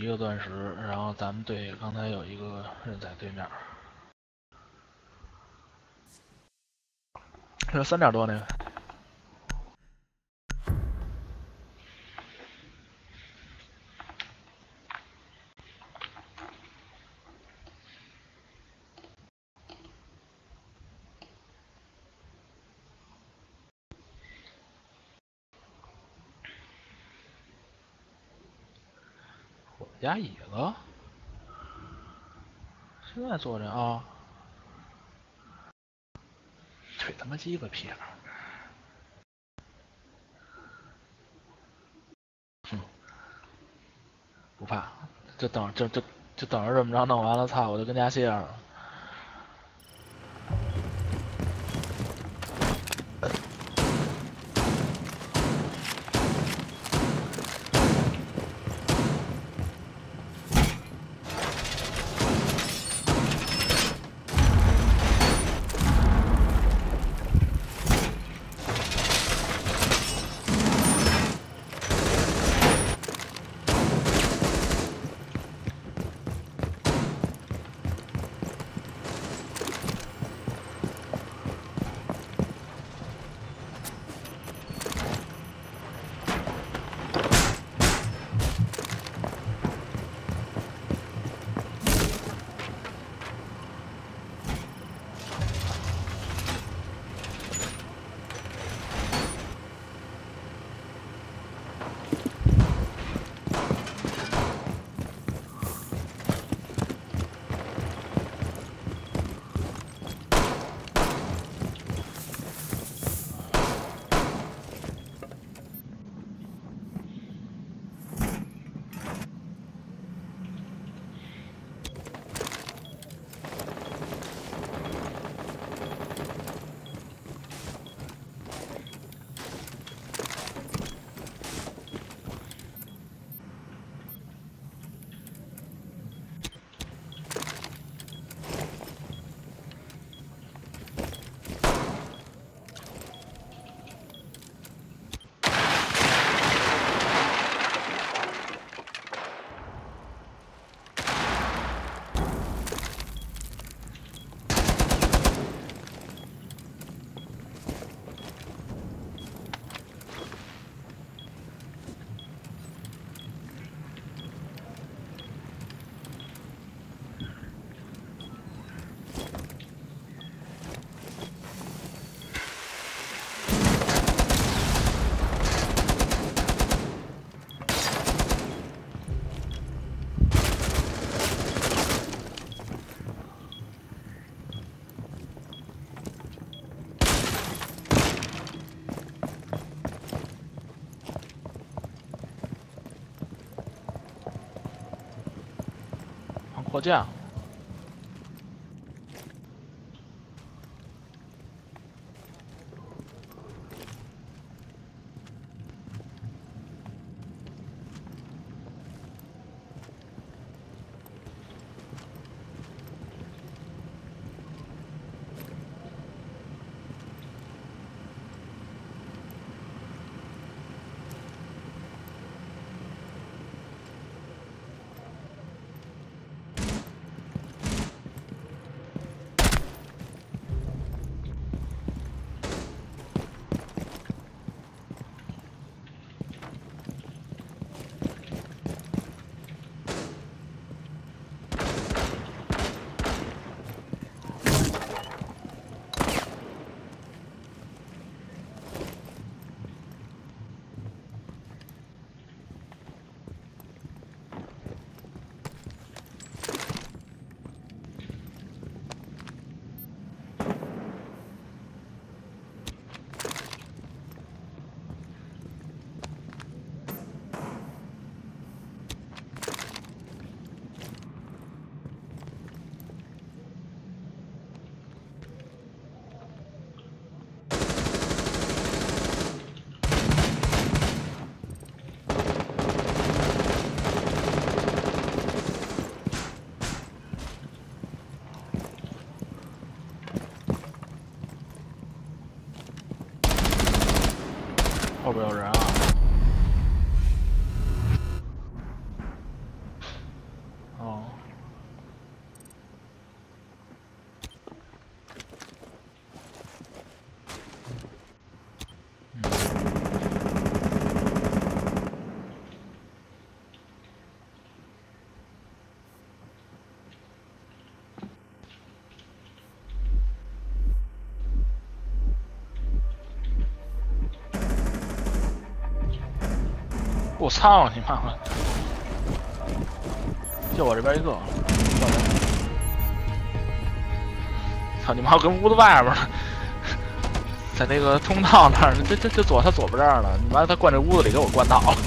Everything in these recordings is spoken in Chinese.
个钻石，然后咱们队刚才有一个人在对面，这3点多那个。我家椅子，现在坐着啊，吹他妈鸡巴屁！不怕，就等着这么着弄完了，操，我就跟家歇着了。迫降。后边有人啊！ 我操你妈！就我这边一个，操你妈！我跟屋子外边呢，在那个通道那儿，这左他左边这儿了，你妈他灌这屋子里给我灌倒了。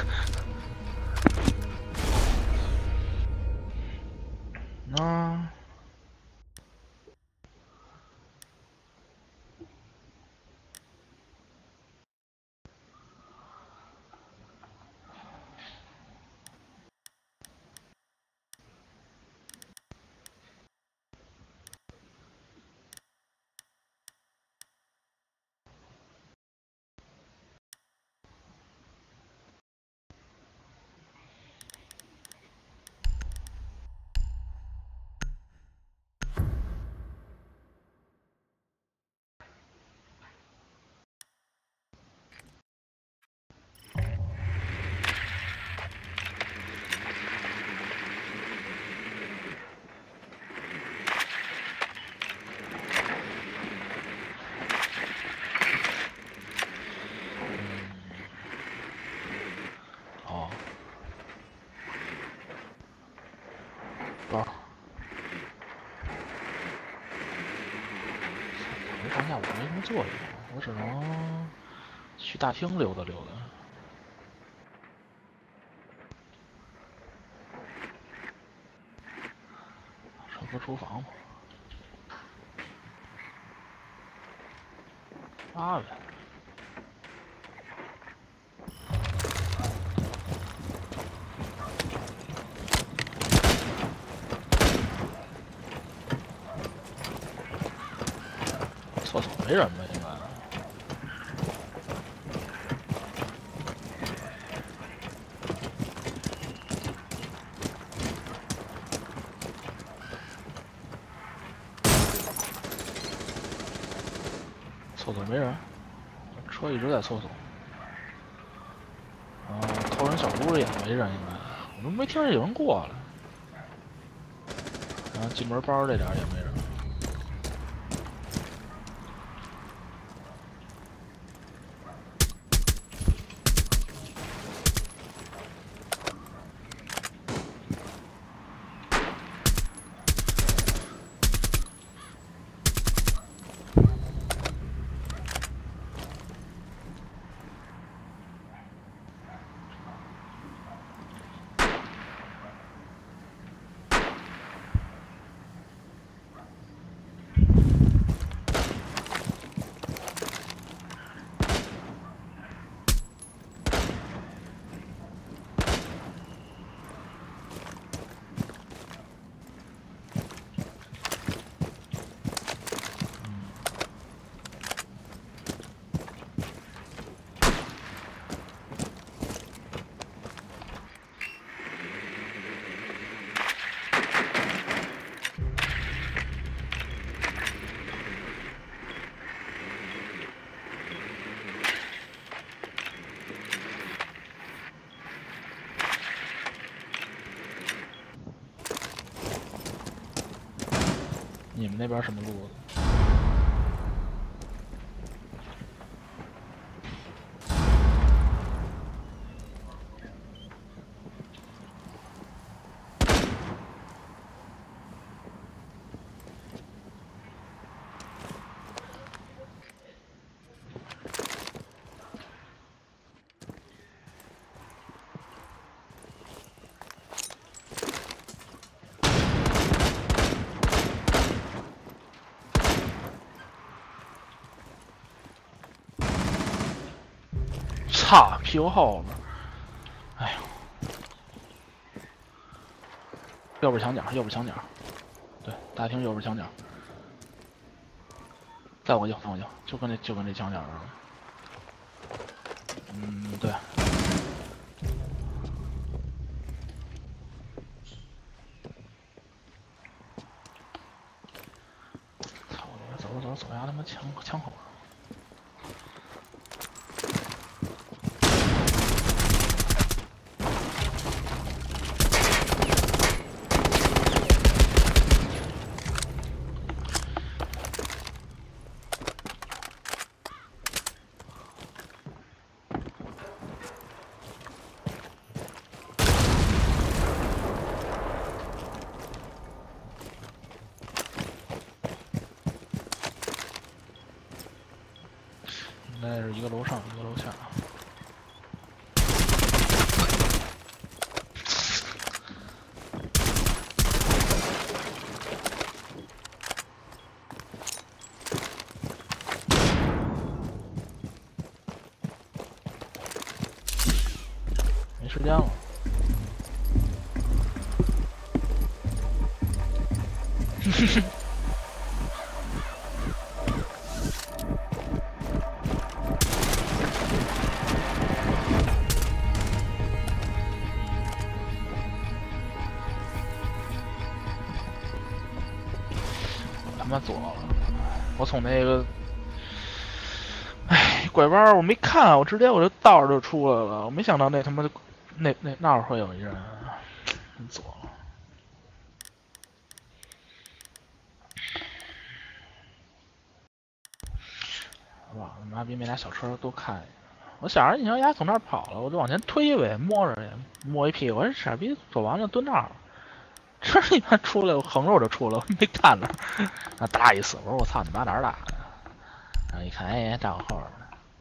嗯。哦。包。没上下我没什么作用，我只能去大厅溜达溜达。上个厨房吧。发呗。厕所没人吧？应该。厕所没人，车一直在厕所。偷人小屋也没人，应该我都没听见有人过来。然后进门包这点也没人。你们那边什么路子？操，屁股后边。哎呦，右边墙角，右边墙角。对，大厅右边墙角。在我右，在我右，就跟这墙角似的。对。操，走呀，他妈墙口。 该是一个楼上，一个楼下。没时间了。他妈左了，我从那个，哎，拐弯我没看，我直接我就倒着就出来了，我没想到那他妈的那儿会有一人，左了。哇，妈逼，那俩小车多看一眼。我想着你要丫从那儿跑了，我就往前推呗，摸着也摸一屁股，我说傻逼走完了蹲那儿了。这你妈出来，我横着我就出来，我没看着，那打一死，我说我操你妈哪儿打的？然后一看，哎，站我后边呢。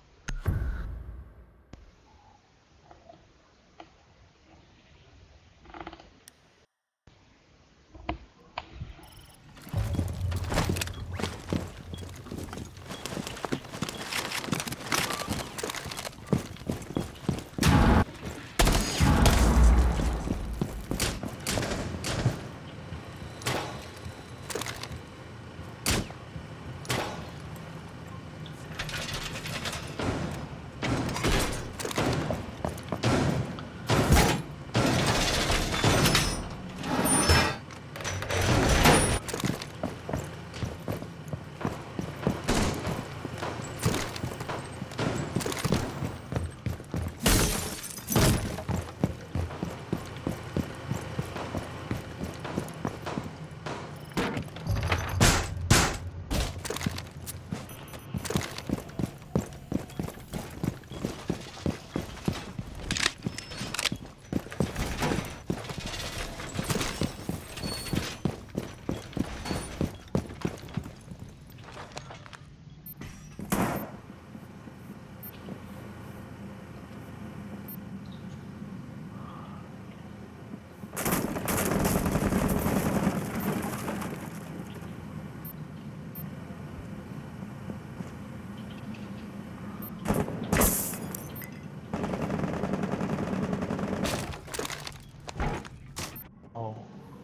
哦，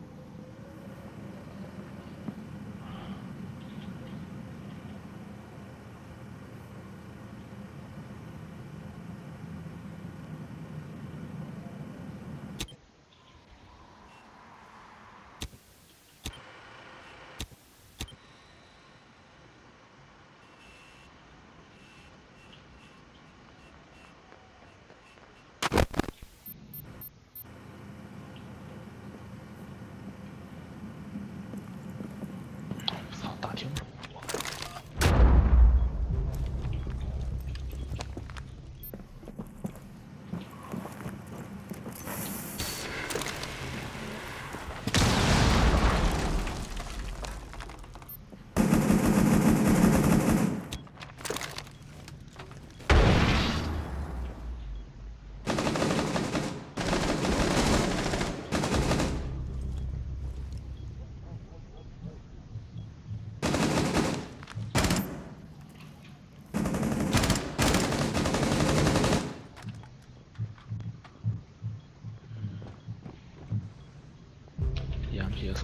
操，大厅什么？EMPS。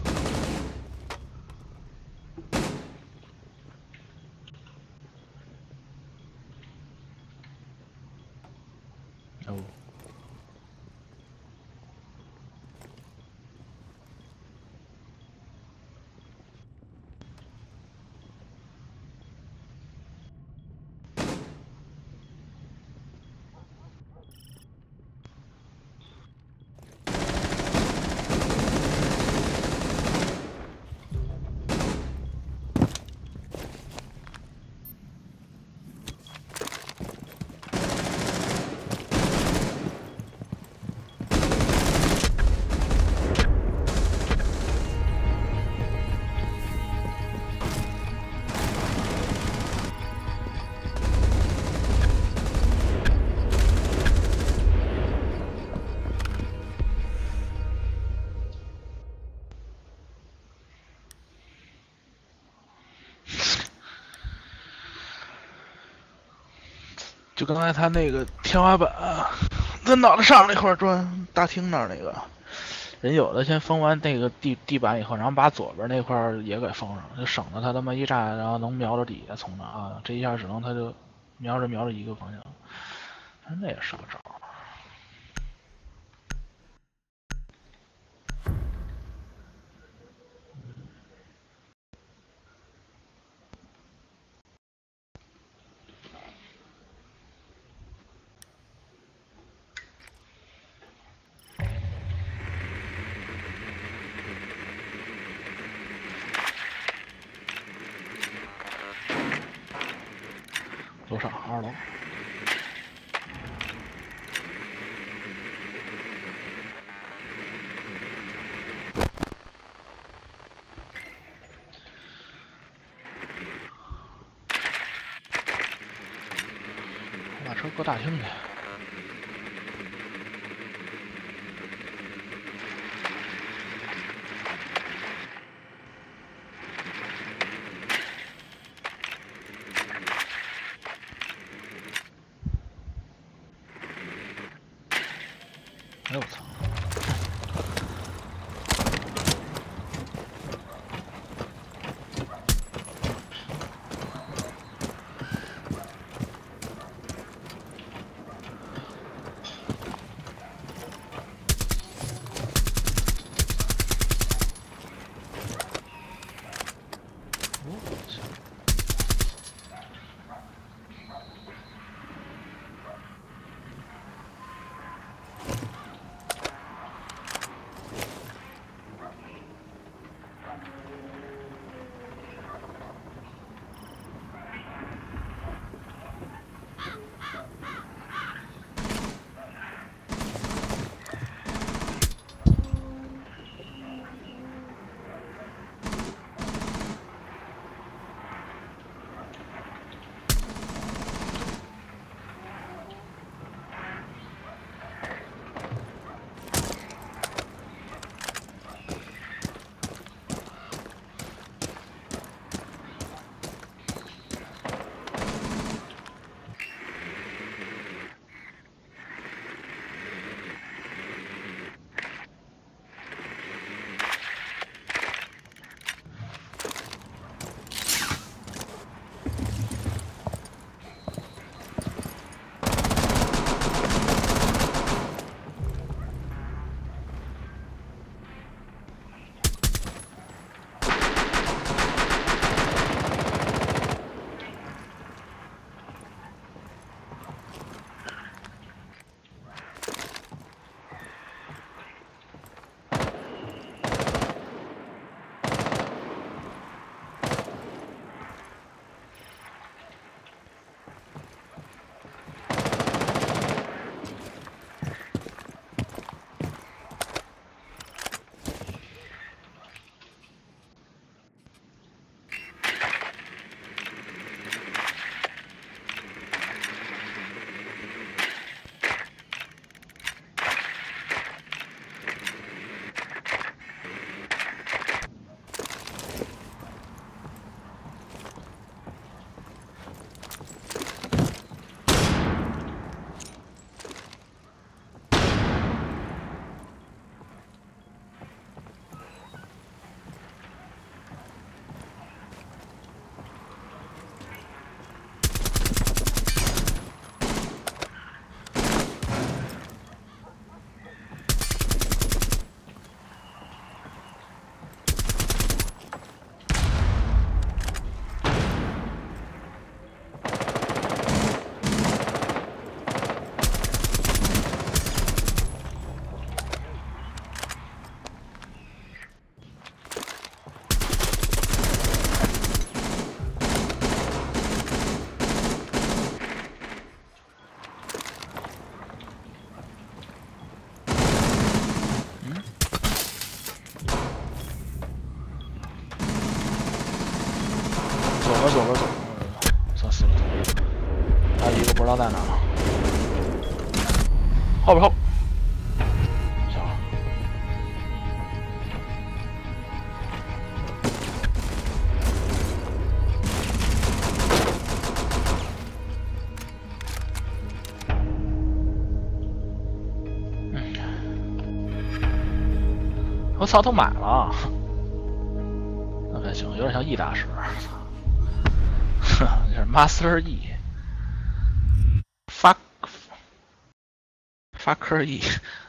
哦。 就刚才他那个天花板，他脑袋上那块砖，大厅那儿那个，人有的先封完那个地板以后，然后把左边那块也给封上，就省得他他妈一炸，然后能瞄着底下从那啊，这一下只能他就瞄着一个方向，那也是个招。楼上2楼。我把车搁大厅去。哎呦我操！左边，算死了。还有一个不知道在哪。后边。小。 我操，都买了。那还行，有点像 E 大师。这是 Master E。发科 E。